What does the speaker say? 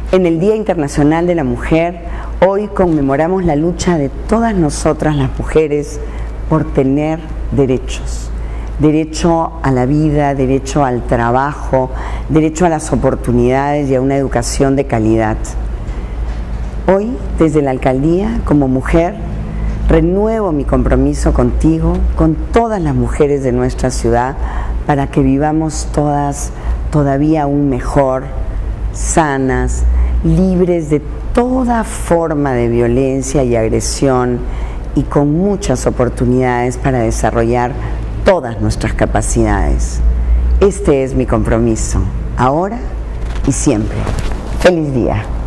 En el Día Internacional de la Mujer, hoy conmemoramos la lucha de todas nosotras las mujeres por tener derechos. Derecho a la vida, derecho al trabajo, derecho a las oportunidades y a una educación de calidad. Hoy, desde la alcaldía, como mujer, renuevo mi compromiso contigo, con todas las mujeres de nuestra ciudad, para que vivamos todas todavía aún mejor, sanas, libres de toda forma de violencia y agresión y con muchas oportunidades para desarrollar todas nuestras capacidades. Este es mi compromiso, ahora y siempre. ¡Feliz día!